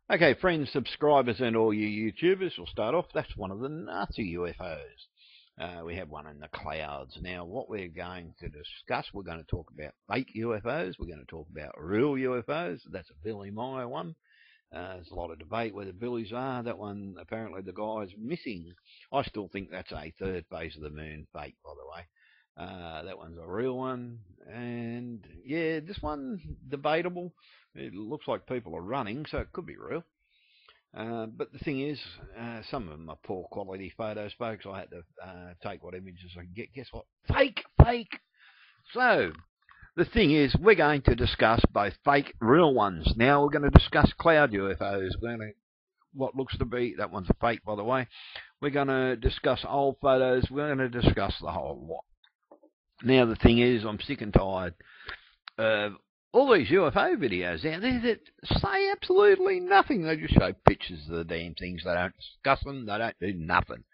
Okay, friends, subscribers, and all you YouTubers, we'll start off. That's one of the Nazi UFOs. We have one in the clouds. Now, what we're going to discuss, we're going to talk about fake UFOs. We're going to talk about real UFOs. That's a Billy Meyer one. There's a lot of debate whether Billy's are. That one, apparently, the guy's missing. I still think that's a third phase of the moon fake, by the way. That one's a real one. And, yeah, this one, debatable. It looks like people are running, so it could be real. But the thing is, some of them are poor quality photos, folks. I had to take what images I could get. Guess what? Fake, fake. So, the thing is, we're going to discuss both fake, real ones. Now we're going to discuss cloud UFOs. We're going to what looks to be, that one's a fake, by the way. We're going to discuss old photos. We're going to discuss the whole lot. Now, the thing is, I'm sick and tired of all these UFO videos out there that say absolutely nothing. They just show pictures of the damn things. They don't discuss them. They don't do nothing.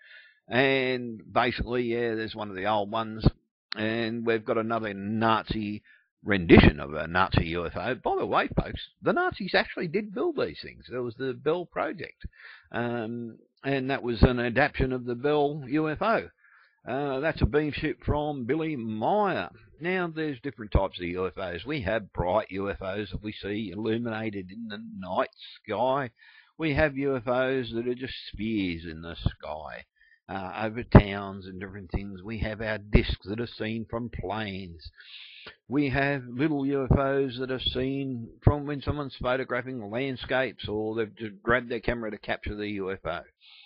And basically, yeah, there's one of the old ones, and we've got another Nazi rendition of a Nazi UFO. By the way, folks, the Nazis actually did build these things. There was the Bell Project, and that was an adaptation of the Bell UFO. That's a beam ship from Billy Meyer. Now, there's different types of UFOs. We have bright UFOs that we see illuminated in the night sky. We have UFOs that are just spheres in the sky over towns and different things. We have our discs that are seen from planes. We have little UFOs that are seen from when someone's photographing landscapes, or they've just grabbed their camera to capture the UFO.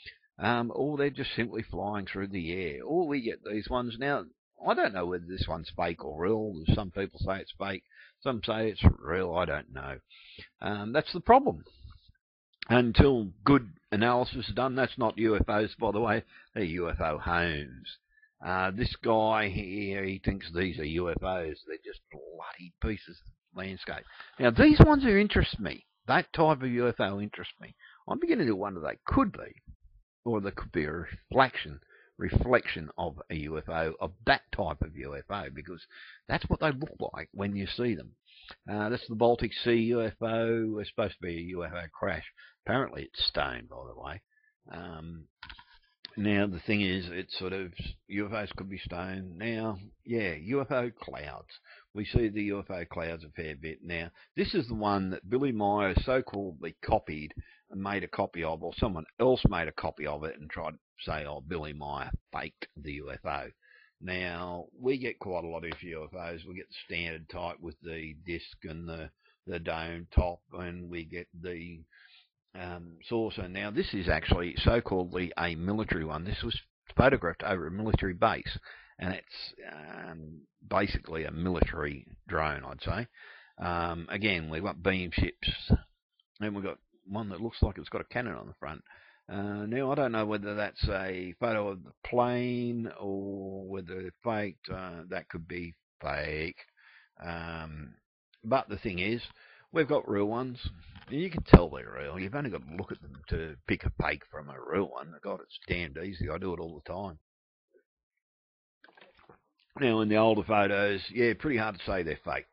Or they're just simply flying through the air. Or we get these ones. Now, I don't know whether this one's fake or real. Some people say it's fake. Some say it's real. I don't know. That's the problem. Until good analysis is done, that's not UFOs, by the way. They're UFO homes. This guy here, he thinks these are UFOs. They're just bloody pieces of landscape. Now, these ones are interest me. That type of UFO interests me. I'm beginning to wonder they could be, or there could be a reflection of a UFO, of that type of UFO, because that's what they look like when you see them. That's the Baltic Sea UFO. It's supposed to be a UFO crash. Apparently it's stone, by the way. Now, the thing is, it's sort of, UFOs could be stone. Now, yeah, UFO clouds. We see the UFO clouds a fair bit. Now, this is the one that Billy Meyer so-calledly copied and made a copy of, or someone else made a copy of it and tried to say, oh, Billy Meyer faked the UFO. Now, we get quite a lot of UFOs. We get the standard type with the disc and the dome top, and we get the saucer. Now, this is actually so-calledly a military one. This was photographed over a military base, and it's basically a military drone, I'd say. Again, we've got beam ships, and we've got one that looks like it's got a cannon on the front. Now, I don't know whether that's a photo of the plane or whether it's faked. That could be fake. But the thing is, we've got real ones. You can tell they're real. You've only got to look at them to pick a fake from a real one. God, it's damned easy. I do it all the time. Now, in the older photos, yeah, pretty hard to say they're fake.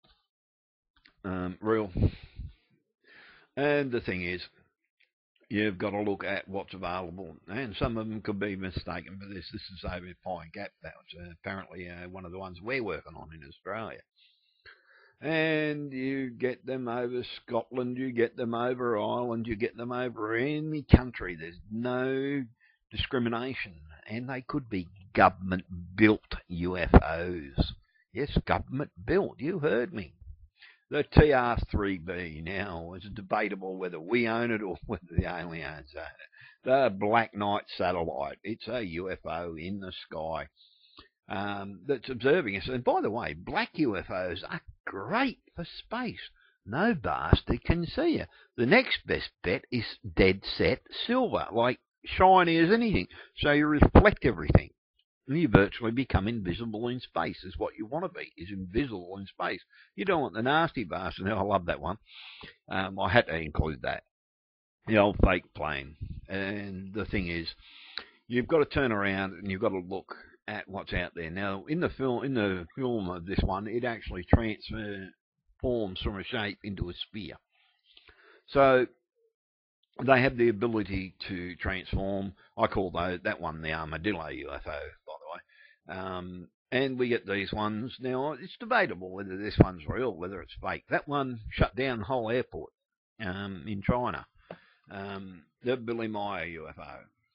Real. And the thing is, you've got to look at what's available, and some of them could be mistaken for this. This is over Pine Gap. That was apparently one of the ones we're working on in Australia. And you get them over Scotland, you get them over Ireland, you get them over any country. There's no discrimination, and they could be government-built UFOs. Yes, government-built. You heard me. The TR-3B now is debatable whether we own it or whether the aliens own it. The Black Knight satellite, it's a UFO in the sky that's observing us. And by the way, black UFOs are great for space. No bastard can see you. The next best bet is dead set silver, like shiny as anything, so you reflect everything. You virtually become invisible in space, is what you want to be, is invisible in space. You don't want the nasty bastard. I love that one. I had to include that. The old fake plane. And the thing is, you've got to turn around and you've got to look at what's out there. Now, in the film of this one, it actually transforms from a shape into a sphere. So They have the ability to transform. I call that one the armadillo UFO, by the way. And we get these ones. Now, it's debatable whether this one's real, whether it's fake. That one shut down the whole airport in China. The Billy Meyer UFO.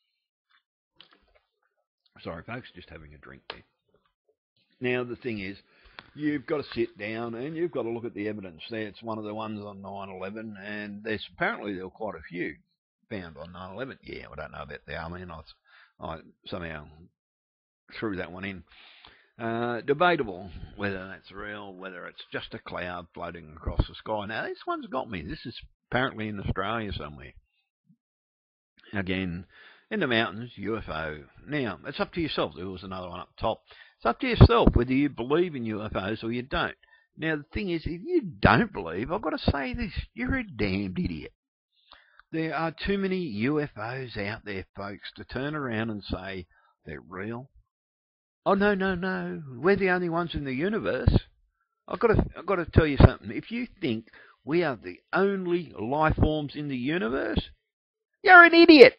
Sorry, folks, just having a drink there. Now, the thing is, you've got to sit down and you've got to look at the evidence there. It's one of the ones on 9/11, and there were quite a few found on 9/11. Yeah, I don't know about the army, and I somehow threw that one in. Debatable whether that's real, whether it's just a cloud floating across the sky. Now, this one's got me. This is apparently in Australia somewhere. Again, in the mountains, UFO. Now, it's up to yourself. There was another one up top. It's up to yourself whether you believe in UFOs or you don't. Now, the thing is, if you don't believe, I've got to say this, you're a damned idiot. There are too many UFOs out there, folks, to turn around and say they're real. Oh, no. We're the only ones in the universe. I've got to tell you something. If you think we are the only life forms in the universe, you're an idiot.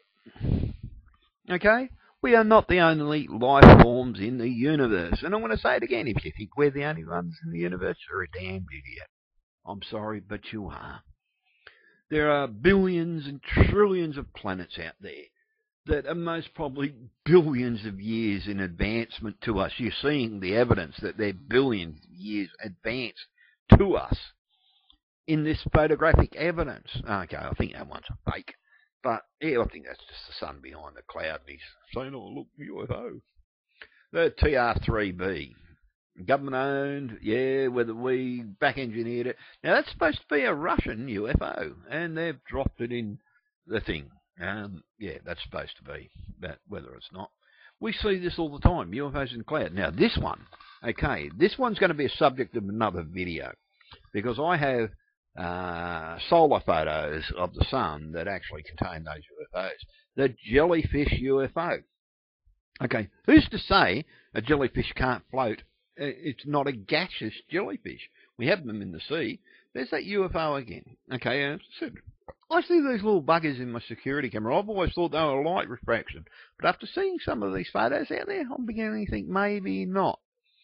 Okay? We are not the only life forms in the universe. And I'm going to say it again. If you think we're the only ones in the universe, you're a damned idiot. I'm sorry, but you are. There are billions and trillions of planets out there that are most probably billions of years in advancement to us. You're seeing the evidence that they're billions of years advanced to us in this photographic evidence. Okay, I think that one's a fake. But, yeah, I think that's just the sun behind the cloud. And he's saying, oh, look, UFO. The TR-3B. Government-owned, yeah, whether we back-engineered it. Now, that's supposed to be a Russian UFO, and they've dropped it in the thing. Yeah, that's supposed to be, but whether it's not. We see this all the time, UFOs in the cloud. Now, this one, okay, this one's going to be a subject of another video, because I have solar photos of the sun that actually contain those UFOs. The jellyfish UFO. Okay, who's to say a jellyfish can't float? It's not a gaseous jellyfish. We have them in the sea. There's that UFO again. Okay, I see these little buggers in my security camera. I've always thought they were light refraction. But after seeing some of these photos out there, I'm beginning to think maybe not.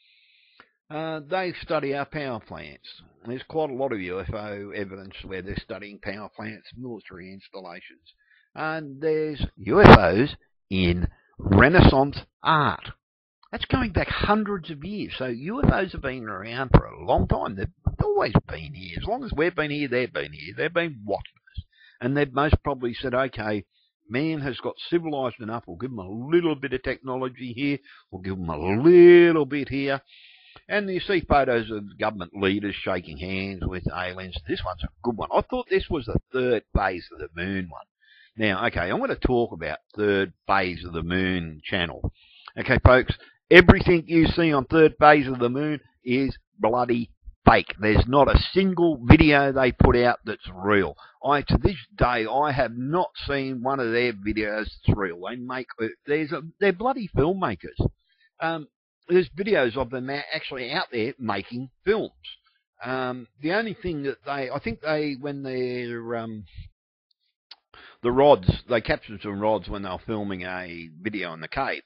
They study our power plants. There's quite a lot of UFO evidence where they're studying power plants, military installations. And there's UFOs in Renaissance art. That's going back hundreds of years. So UFOs have been around for a long time. They've always been here. As long as we've been here, they've been here. They've been watching us. And they've most probably said, okay, man has got civilized enough. We'll give them a little bit of technology here. We'll give them a little bit here. And you see photos of government leaders shaking hands with aliens. This one's a good one. I thought this was the third phase of the moon one. Now, okay, I'm going to talk about third phase of the moon channel. Okay, folks, everything you see on third phase of the moon is bloody fake. There's not a single video they put out that's real. To this day, I have not seen one of their videos that's real. They're bloody filmmakers. There's videos of them actually out there making films. The only thing that when the rods, they captured some rods when they were filming a video in the cave.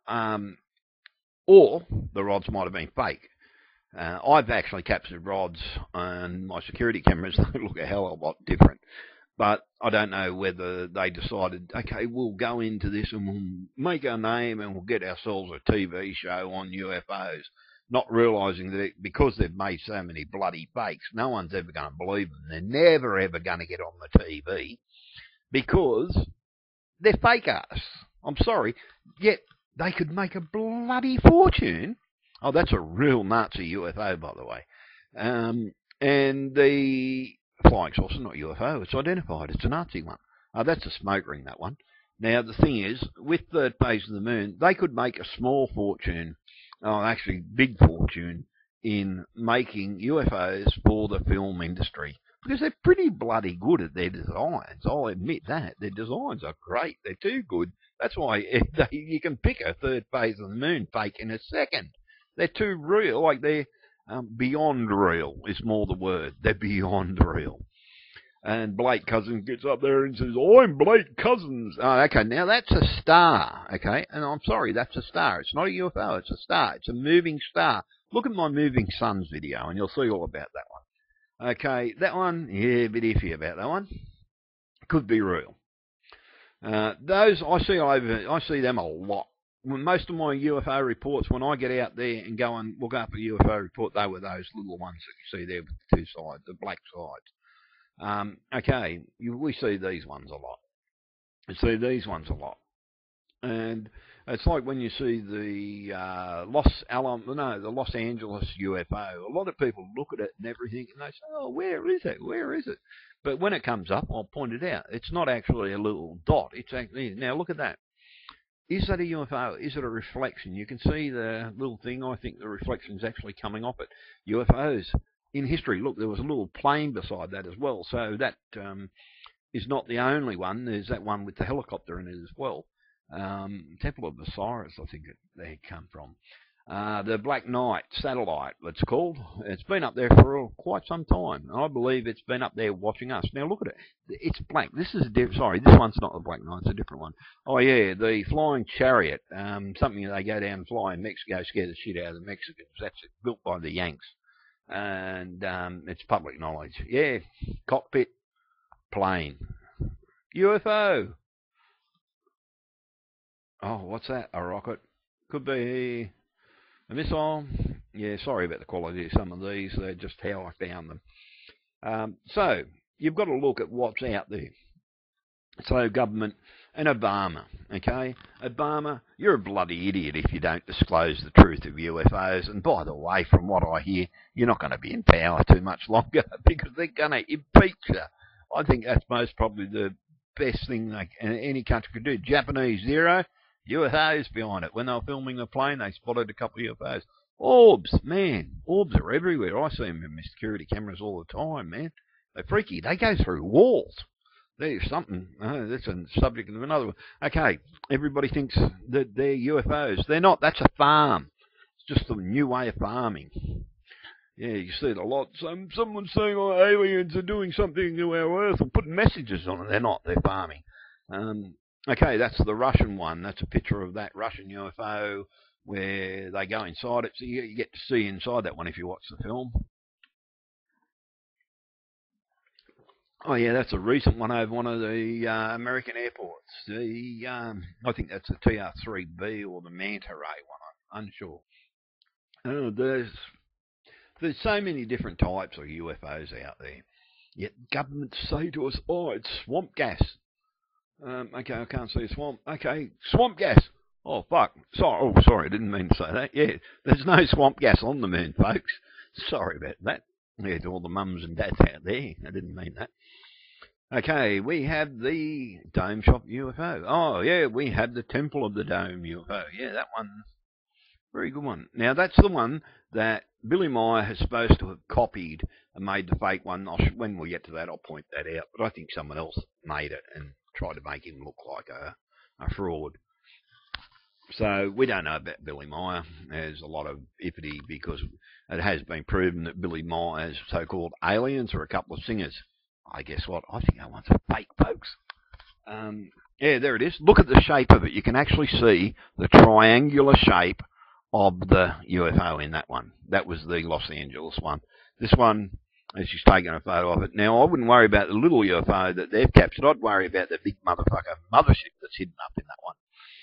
Or the rods might have been fake. I've actually captured rods on my security cameras. They look a hell of a lot different. But I don't know whether they decided, okay, we'll go into this and we'll make our name and we'll get ourselves a TV show on UFOs, not realising that because they've made so many bloody fakes, no one's ever going to believe them. They're never, ever going to get on the TV because they're fake ass. I'm sorry. Yet they could make a bloody fortune. Oh, that's a real Nazi UFO, by the way. And the flying saucer, not UFO, it's identified. It's a Nazi one. That's a smoke ring, that one. Now, the thing is, with third phase of the moon, they could make a small fortune, actually big fortune, in making UFOs for the film industry. Because they're pretty bloody good at their designs. I'll admit that. Their designs are great. They're too good. That's why you can pick a third phase of the moon fake in a second. They're too real. Like they're beyond real is more the word. They're beyond real. And Blake Cousins gets up there and says, I'm Blake Cousins. Oh, okay, now that's a star, okay? And I'm sorry, that's a star. It's not a UFO, it's a star. It's a moving star. Look at my Moving Suns video and you'll see all about that one. Okay, that one, yeah, a bit iffy about that one. Could be real. Those, I see them a lot. Most of my UFO reports, when I get out there and go and look up a UFO report, they were those little ones that you see there with the two sides, the black sides. Okay, we see these ones a lot. We see these ones a lot. And it's like when you see the the Los Angeles UFO. A lot of people look at it and everything, and they say, "Oh, where is it? Where is it?" But when it comes up, I'll point it out. It's not actually a little dot. It's actually, now look at that. Is that a UFO? Is it a reflection? You can see the little thing. I think the reflection is actually coming off it. UFOs in history. Look, there was a little plane beside that as well. So that is not the only one. There's that one with the helicopter in it as well. Temple of Osiris, I think they had come from. The Black Knight satellite, it's called. It's been up there for quite some time. I believe it's been up there watching us. Now look at it. It's black. This is sorry, this one's not the Black Knight. It's a different one. Oh yeah, the Flying Chariot. Something they go down and fly in Mexico, scare the shit out of the Mexicans. That's it, built by the Yanks, and it's public knowledge. Yeah, cockpit, plane, UFO. Oh, what's that? A rocket? Could be a missile. Yeah, sorry about the quality of some of these. They're just how I found them. So, you've got to look at what's out there. So, government and Obama, okay? Obama, you're a bloody idiot if you don't disclose the truth of UFOs. And by the way, from what I hear, you're not going to be in power too much longer because they're going to impeach you. I think that's most probably the best thing any country could do. Japanese zero. UFOs behind it. When they were filming the plane, they spotted a couple of UFOs. Orbs, man. Orbs are everywhere. I see them in my security cameras all the time, man. They're freaky. They go through walls. There's something. That's a subject of another one. Okay, everybody thinks that they're UFOs. They're not. That's a farm. It's just a new way of farming. Yeah, you see it a lot. Someone's saying, oh, aliens are doing something to our Earth and putting messages on it. They're not. They're farming. Okay, that's the Russian one. That's a picture of that Russian UFO where they go inside it. So you get to see inside that one if you watch the film. Oh, yeah, that's a recent one over one of the American airports. I think that's the TR-3B or the Manta Ray one. I'm unsure. There's so many different types of UFOs out there. Yet governments say to us, oh, it's swamp gas. Okay, I can't see a swamp. Okay, swamp gas. Oh, fuck. Sorry, I didn't mean to say that. Yeah, there's no swamp gas on the moon, folks. Sorry about that. Yeah, to all the mums and dads out there. I didn't mean that. Okay, we have the Dome Shop UFO. Oh, yeah, we have the Temple of the Dome UFO. Yeah, that one. Very good one. Now, that's the one that Billy Meyer is supposed to have copied and made the fake one. When we get to that, I'll point that out. But I think someone else made it and tried to make him look like a fraud. So we don't know about Billy Meyer. There's a lot of iffity because it has been proven that Billy Meyer's so-called aliens are a couple of singers. I guess what? I think that one's fake, folks. Yeah, there it is. Look at the shape of it. You can actually see the triangular shape of the UFO in that one. That was the Los Angeles one. This one, she's taking a photo of it. Now, I wouldn't worry about the little UFO that they've captured. I'd worry about the big motherfucker mothership that's hidden up in that one.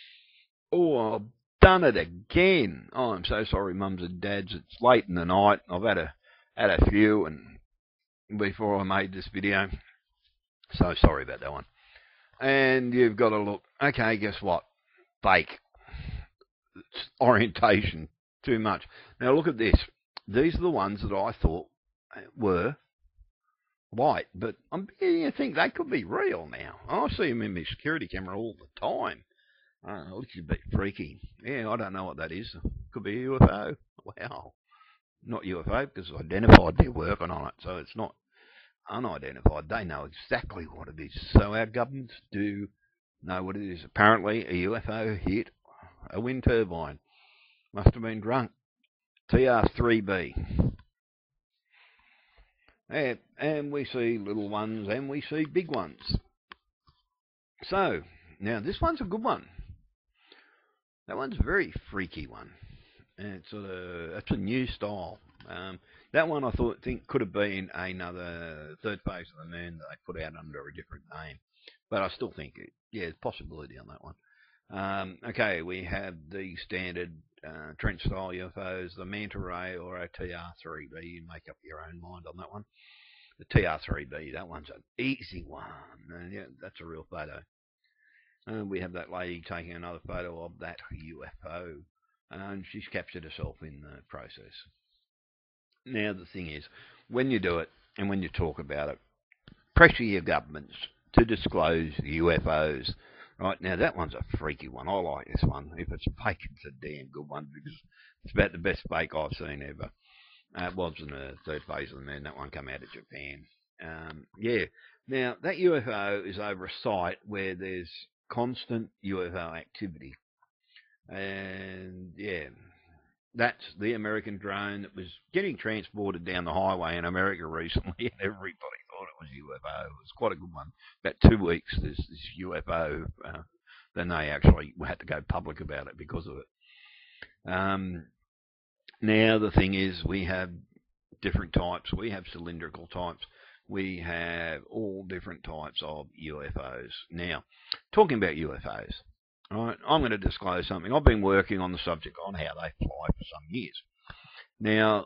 Oh, I've done it again. Oh, I'm so sorry, mums and dads. It's late in the night. I've had a few and before I made this video. So sorry about that one. And you've got to look. Okay, guess what? Fake. It's orientation. Too much. Now look at this. These are the ones that I thought were white, but I'm beginning to think they could be real now. I see them in my security camera all the time. Looks a bit freaky. Yeah, I don't know what that is. Could be a UFO. Wow. Not UFO because it's identified they're working on it, so it's not unidentified. They know exactly what it is. So our governments do know what it is. Apparently a UFO hit a wind turbine. Must have been drunk. TR-3B. And we see little ones and we see big ones. So, now this one's a good one. That one's a very freaky one. And that's a new style. That one I think could have been another third phase of the moon that they put out under a different name. But I still think, there's possibility on that one. Okay, we have the standard trench-style UFOs, the manta ray or a TR-3B. You make up your own mind on that one. The TR-3B, that one's an easy one. Yeah, that's a real photo. We have that lady taking another photo of that UFO, and she's captured herself in the process. Now, the thing is, when you do it and when you talk about it, pressure your governments to disclose UFOs. Right, now that one's a freaky one. I like this one. If it's fake, it's a damn good one because it's about the best fake I've seen ever. It was in the third phase of the moon. That one came out of Japan. Yeah. Now, that UFO is over a site where there's constant UFO activity. And, yeah, that's the American drone that was getting transported down the highway in America recently, and everybody thought it was UFO. It was quite a good one. About 2 weeks, this UFO. Then they actually had to go public about it because of it. Now, the thing is, we have different types. We have cylindrical types. We have all different types of UFOs. Now, talking about UFOs, right, I'm going to disclose something. I've been working on the subject on how they fly for some years. Now,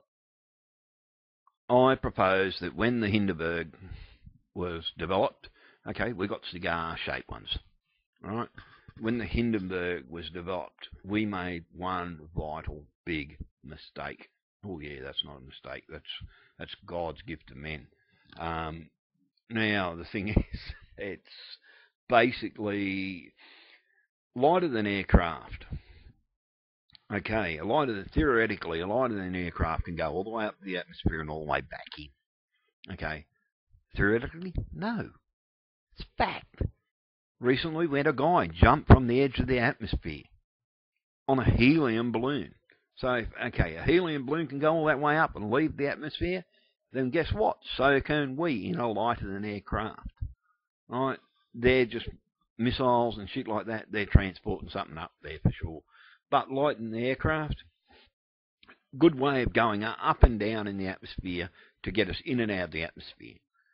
I propose that when the Hindenburg was developed, okay, we got cigar-shaped ones, right? When the Hindenburg was developed, we made one vital big mistake. Oh yeah, that's not a mistake. That's God's gift to men. Now the thing is, it's basically lighter than aircraft. Okay, theoretically, a lighter than aircraft can go all the way up the atmosphere and all the way back in. Okay, theoretically, no, it's fact. Recently, we had a guy jump from the edge of the atmosphere on a helium balloon. So, okay, a helium balloon can go all that way up and leave the atmosphere, then guess what? So can we in a lighter than aircraft. Right? They're just missiles and shit like that. They're transporting something up there for sure. But lighter than the aircraft, good way of going up and down in the atmosphere to get us in and out of the atmosphere.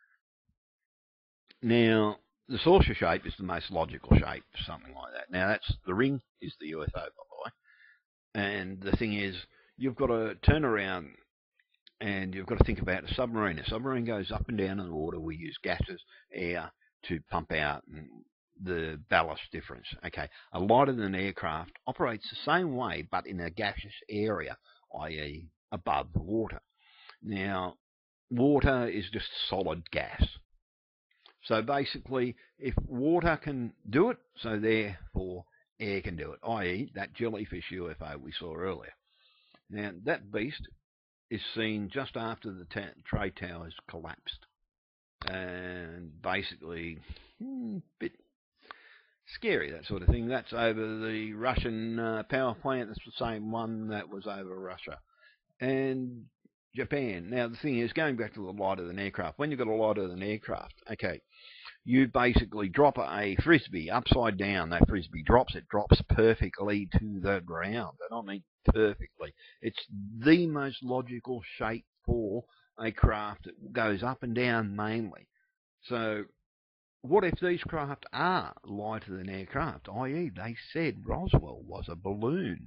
Now, the saucer shape is the most logical shape for something like that. Now, the ring is the UFO, by the way. And the thing is, you've got to turn around and you've got to think about a submarine. A submarine goes up and down in the water. We use gases, air to pump out the ballast difference. Okay, a lighter than aircraft operates the same way, but in a gaseous area, i.e. above the water. Now, water is just solid gas. So basically, if water can do it, so therefore air can do it, i.e. that jellyfish UFO we saw earlier. Now, that beast is seen just after the trade towers collapsed. And basically, bit scary, that sort of thing. That's over the Russian power plant. That's the same one that was over Russia. And Japan. Now, the thing is, going back to the lighter than aircraft, when you've got a lighter than aircraft, okay, you basically drop a frisbee upside down. That frisbee drops. It drops perfectly to the ground. And I mean perfectly. It's the most logical shape for a craft that goes up and down mainly. So what if these craft are lighter than aircraft? I.e. they said Roswell was a balloon.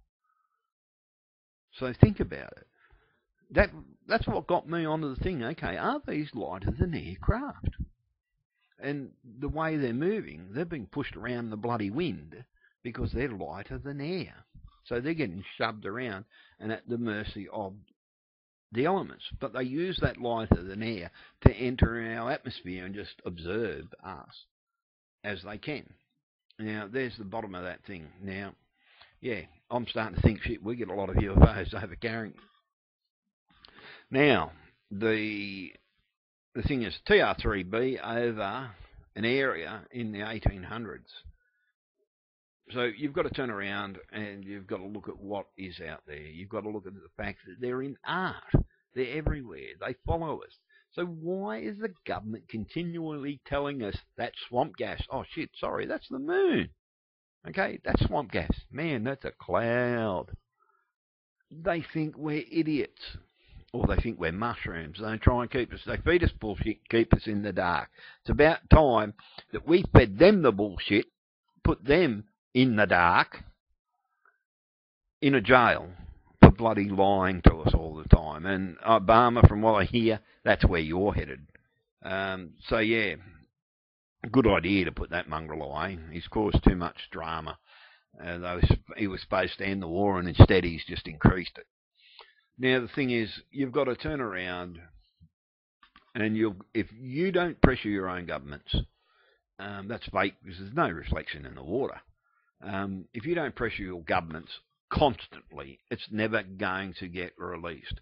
So think about it. That's what got me onto the thing. Okay, are these lighter than aircraft? And the way they're moving, they're being pushed around the bloody wind because they're lighter than air. So they're getting shoved around and at the mercy of the elements. But they use that lighter than air to enter our atmosphere and just observe us as they can. Now, there's the bottom of that thing. Now, yeah, I'm starting to think, shit, we get a lot of UFOs over Carrington. Now, the thing is, TR-3B over an area in the 1800s. So you've got to turn around and you've got to look at what is out there. You've got to look at the fact that they're in art. They're everywhere. They follow us. So why is the government continually telling us that's swamp gas? Oh shit, sorry, that's the moon. Okay, that's swamp gas. Man, that's a cloud. They think we're idiots. Or they think we're mushrooms. They try and keep us, they feed us bullshit, keep us in the dark. It's about time that we fed them the bullshit, put them in the dark, in a jail, for bloody lying to us all the time. And Obama, from what I hear, that's where you're headed. So yeah, good idea to put that mongrel away. He's caused too much drama. He was supposed to end the war, and instead he's just increased it. Now the thing is, you've got to turn around, and if you don't pressure your own governments, that's fake because there's no reflection in the water. If you don't pressure your governments constantly, it's never going to get released.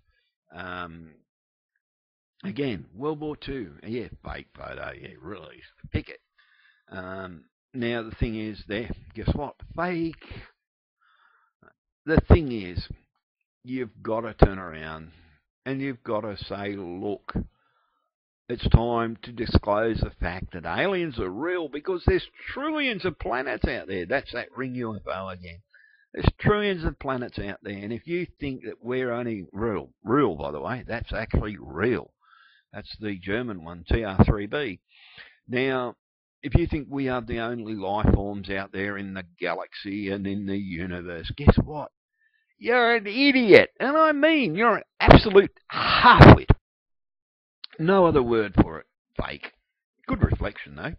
Again, World War II, yeah, fake photo, yeah, released. Pick it. Now the thing is, guess what? Fake. The thing is, you've got to turn around and you've got to say, look, it's time to disclose the fact that aliens are real, because there's trillions of planets out there. That's that ring UFO again. There's trillions of planets out there, and if you think that we're only real, by the way, that's actually real. That's the German one, TR3B. Now, if you think we are the only life forms out there in the galaxy and in the universe, guess what? You're an idiot. And I mean, you're an absolute halfwit. No other word for it. Fake. Good reflection, though.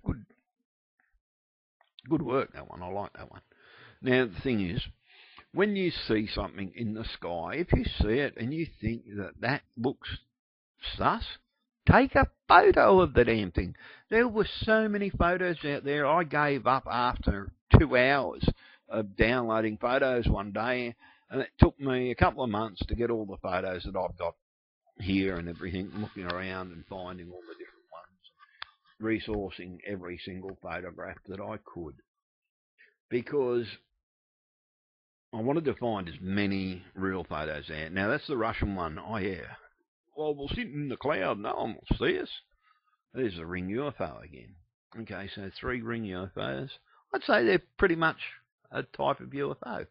Good work, that one. I like that one. Now, the thing is, when you see something in the sky, if you see it and you think that looks sus, take a photo of the damn thing. There were so many photos out there. I gave up after 2 hours of downloading photos one day, and it took me a couple of months to get all the photos that I've got here and everything, looking around and finding all the different ones, resourcing every single photograph that I could, because I wanted to find as many real photos there. Now, that's the Russian one. Oh, yeah. Well, we'll sit in the cloud. No one will see us. There's a ring UFO again. Okay, so 3 ring UFOs. I'd say they're pretty much a type of UFO.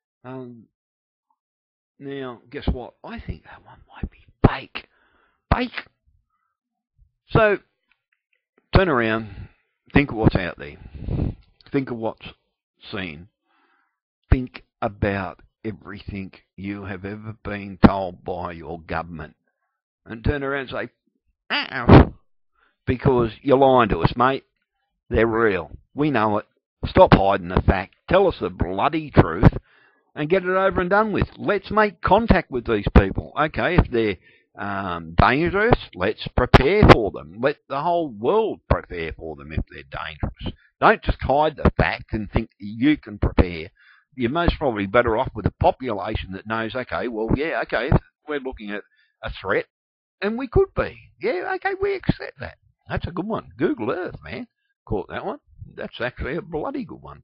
Now, guess what? I think that one might be fake. Fake! So, turn around. Think of what's out there. Think of what's seen. Think about everything you have ever been told by your government. And turn around and say, ow, because you're lying to us, mate. They're real. We know it. Stop hiding the fact. Tell us the bloody truth and get it over and done with. Let's make contact with these people. Okay, if they're dangerous, let's prepare for them. Let the whole world prepare for them if they're dangerous. Don't just hide the fact and think you can prepare. You're most probably better off with a population that knows, okay, well, yeah, okay, we're looking at a threat, and we could be. Yeah, okay, we accept that. That's a good one. Google Earth, man. Caught that one. That's actually a bloody good one.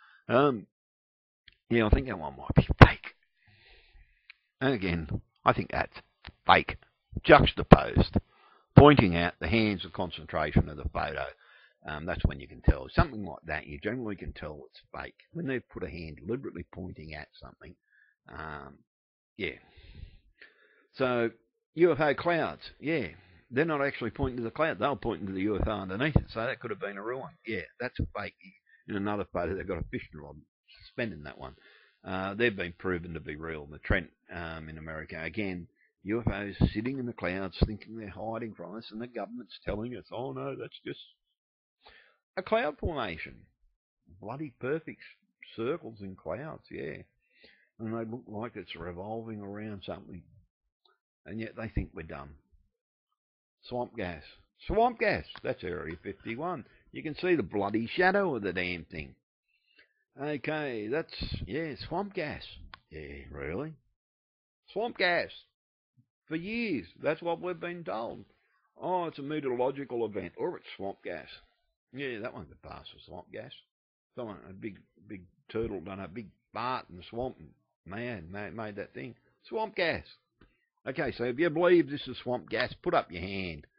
Yeah, I think that one might be fake. And again, I think that's fake. Juxtaposed. Pointing out the hands of concentration of the photo. That's when you can tell. Something like that, you generally can tell it's fake. When they've put a hand deliberately pointing at something. Yeah. So, UFO clouds. Yeah. They're not actually pointing to the cloud. They're pointing to the UFO underneath it. So that could have been a real one. Yeah, that's a fake. In another photo, they've got a fishing rod suspending that one. They've been proven to be real. The Trent in America. Again, UFOs sitting in the clouds thinking they're hiding from us, and the government's telling us, oh no, that's just a cloud formation. Bloody perfect circles in clouds, yeah. And they look like it's revolving around something. And yet they think we're dumb. Swamp gas. Swamp gas. That's Area 51. You can see the bloody shadow of the damn thing. Okay, that's, yeah, swamp gas. Yeah, really? Swamp gas. For years. That's what we've been told. Oh, it's a meteorological event. Or it's swamp gas. Yeah, that one could pass for swamp gas. Someone, a big turtle done a big fart in the swamp and made that thing. Swamp gas. Okay, so if you believe this is swamp gas, put up your hand.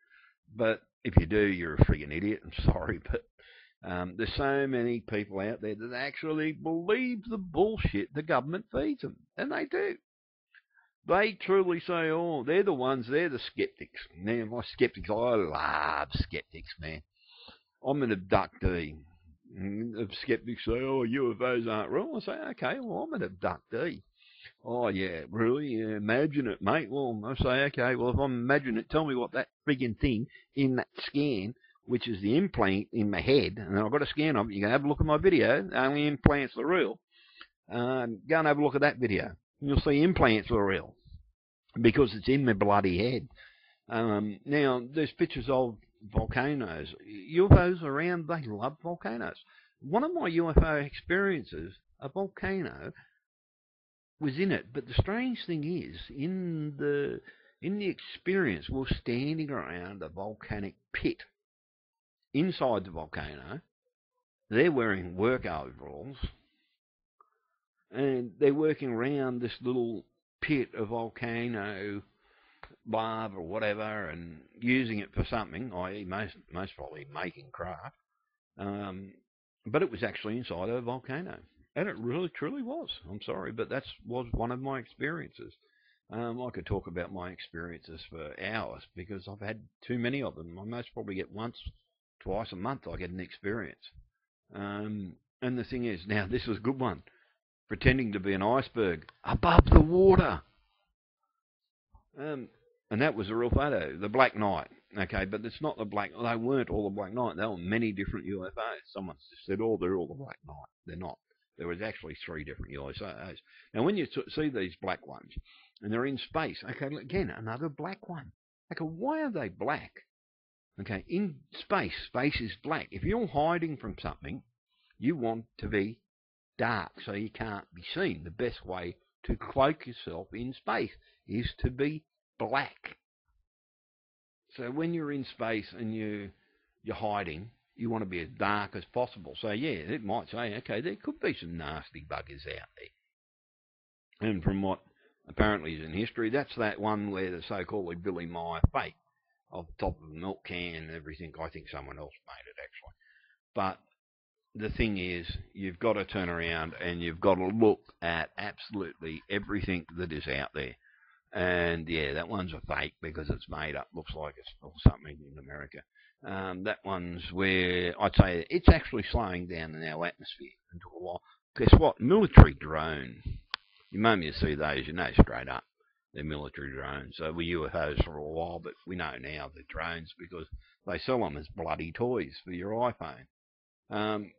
But if you do, you're a friggin' idiot. I'm sorry, but there's so many people out there that actually believe the bullshit the government feeds them, and they do. They truly say, oh, they're the skeptics. Now, my skeptics, I love skeptics, man. I'm an abductee. If skeptics say, oh, UFOs aren't real, I say, okay, well, I'm an abductee. Oh, yeah, really? Yeah, imagine it, mate. Well, I say, okay, well, if I imagine it, tell me what that friggin' thing in that scan, which is the implant in my head, and I've got a scan of it. You can have a look at my video. The only implants are real. Go and have a look at that video. You'll see implants are real because it's in my bloody head. Now, there's pictures of volcanoes. UFOs around, they love volcanoes. One of my UFO experiences, a volcano was in it. But the strange thing is, in the experience, we're standing around a volcanic pit inside the volcano. They're wearing work overalls, and they're working around this little pit of volcano lava or whatever, and using it for something, i.e., most probably making craft. But it was actually inside a volcano. And it really, truly was. I'm sorry, but that was one of my experiences. I could talk about my experiences for hours because I've had too many of them. I most probably get once, twice a month I get an experience. And the thing is, now this was a good one. Pretending to be an iceberg above the water. And that was a real photo. The Black Knight. Okay, but it's not the Black... They weren't all the Black Knight. There were many different UFOs. Someone said, oh, they're all the Black Knight. They're not. There was actually 3 different UFOs. Now, when you see these black ones, and they're in space, okay, again, another black one. Okay, why are they black? Okay, in space, space is black. If you're hiding from something, you want to be dark so you can't be seen. The best way to cloak yourself in space is to be black. So when you're in space and you're hiding, you want to be as dark as possible. So yeah, it might say, okay, there could be some nasty buggers out there. And from what apparently is in history, that's that one where the so-called Billy Meyer fake off the top of a milk can and everything. I think someone else made it actually. But the thing is, you've got to turn around and you've got to look at absolutely everything that is out there. And yeah, that one's a fake because it's made up. Looks like it's something in America. That one's where I'd say it's actually slowing down in our atmosphere into a while. Guess what? Military drone. You moment you see those, you know straight up they're military drones. So we UFOs for a while, but we know now they're drones because they sell them as bloody toys for your iPhone.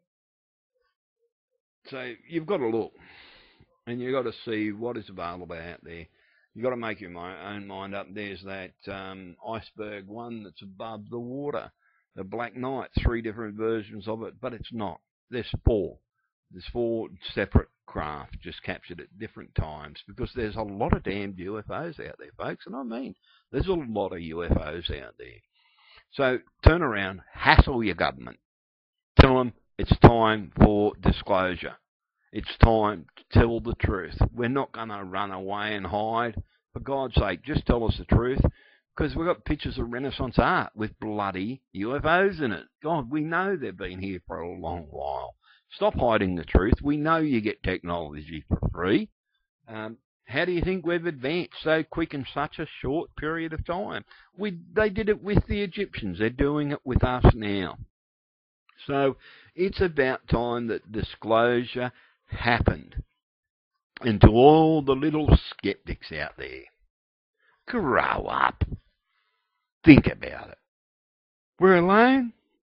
So you've got to look, and you've got to see what is available out there. You've got to make your own mind up. There's that iceberg one that's above the water. The Black Knight, 3 different versions of it, but it's not. There's 4. There's 4 separate craft just captured at different times because there's a lot of damned UFOs out there, folks. And I mean, there's a lot of UFOs out there. So turn around, hassle your government. Tell them it's time for disclosure. It's time to tell the truth. We're not going to run away and hide. For God's sake, just tell us the truth. Because we've got pictures of Renaissance art with bloody UFOs in it. God, we know they've been here for a long while. Stop hiding the truth. We know you get technology for free. How do you think we've advanced so quick in such a short period of time? They did it with the Egyptians. They're doing it with us now. So it's about time that disclosure happened. And to all the little skeptics out there, grow up. Think about it. We're alone?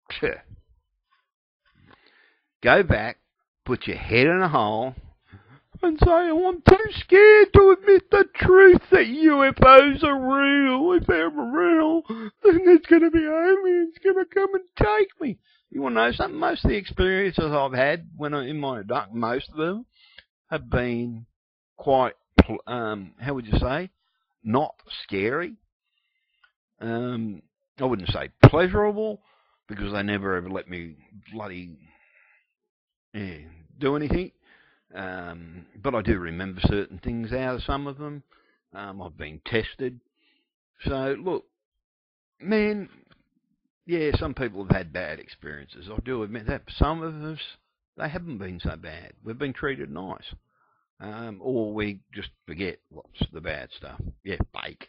Go back, put your head in a hole, and say, oh, I'm too scared to admit the truth that UFOs are real. If they're real, then there's going to be aliens going to come and take me. You want to know something? Most of the experiences I've had when I'm in my duck, most of them have been quite, how would you say, not scary. I wouldn't say pleasurable because they never ever let me bloody do anything. But I do remember certain things out of some of them. I've been tested. So, look, man, Yeah, some people have had bad experiences. I do admit that. Some of us, they haven't been so bad. We've been treated nice. Or we just forget what's the bad stuff. Yeah, fake.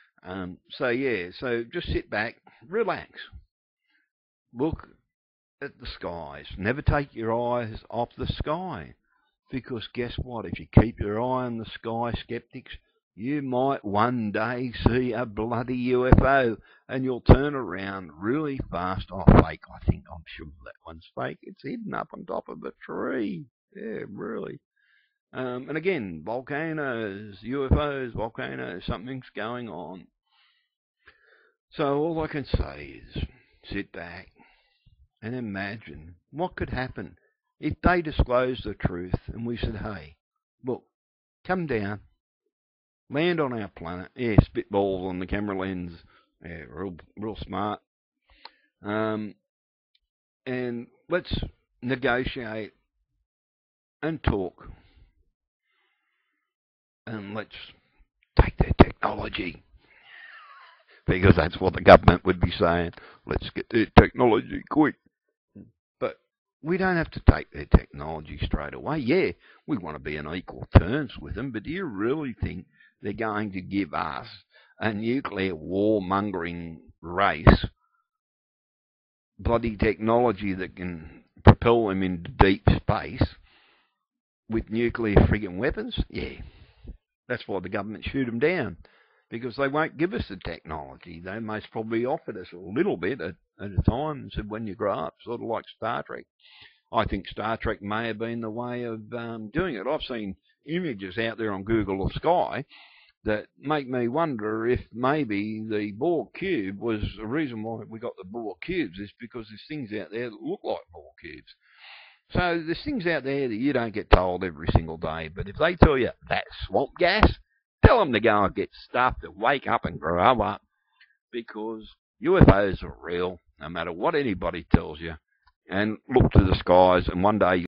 So just sit back, relax, look at the skies. Never take your eyes off the sky. Because guess what? If you keep your eye on the sky, skeptics, you might one day see a bloody UFO and you'll turn around really fast. Oh, fake. I'm sure that one's fake. It's hidden up on top of a tree. Yeah, really. And again, volcanoes, UFOs, volcanoes, something's going on. So all I can say is sit back and imagine what could happen if they disclosed the truth and we said, hey, look, come down, land on our planet. Yeah, spitballs on the camera lens. Yeah, real smart. And let's negotiate and talk. And let's take their technology. Because that's what the government would be saying. Let's get their technology quick. But we don't have to take their technology straight away. Yeah, we want to be on equal terms with them, but do you really think they're going to give us, a nuclear warmongering race, bloody technology that can propel them into deep space with nuclear friggin' weapons? Yeah, that's why the government shoot them down. Because they won't give us the technology. They most probably offered us a little bit at a time and said, when you grow up, sort of like Star Trek. I think Star Trek may have been the way of doing it. I've seen images out there on Google or Sky that make me wonder if maybe the Borg cube was the reason why we got the Borg cubes is because there's things out there that look like Borg cubes. So there's things out there that you don't get told every single day. But if they tell you that's swamp gas, tell them to go and get stuffed, to wake up and grow up, because UFOs are real, no matter what anybody tells you. And look to the skies, and one day